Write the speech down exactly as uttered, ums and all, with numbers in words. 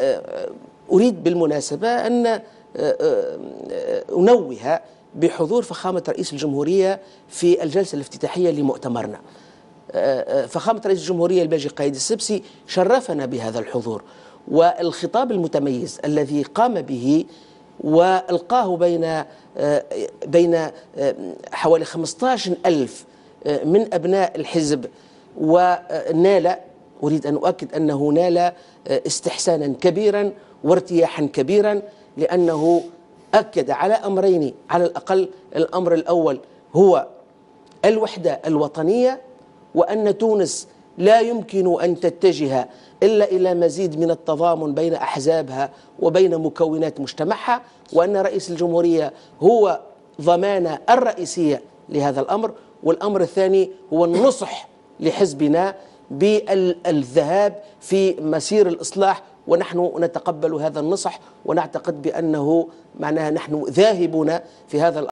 أريد بالمناسبة أن أنوه بحضور فخامة رئيس الجمهورية في الجلسة الافتتاحية لمؤتمرنا. فخامة رئيس الجمهورية الباجي قايد السبسي شرفنا بهذا الحضور، والخطاب المتميز الذي قام به وألقاه بين بين حوالي خمسة عشر ألف من أبناء الحزب، ونال، أريد أن أؤكد أنه نال استحسانا كبيرا وارتياحا كبيرا، لأنه أكد على أمرين على الأقل. الأمر الأول هو الوحدة الوطنية، وأن تونس لا يمكن أن تتجه إلا إلى مزيد من التضامن بين أحزابها وبين مكونات مجتمعها، وأن رئيس الجمهورية هو ضمانة الرئيسية لهذا الأمر. والأمر الثاني هو النصح لحزبنا بالذهاب في مسير الإصلاح، ونحن نتقبل هذا النصح ونعتقد بأنه معناها نحن ذاهبون في هذا الأمر.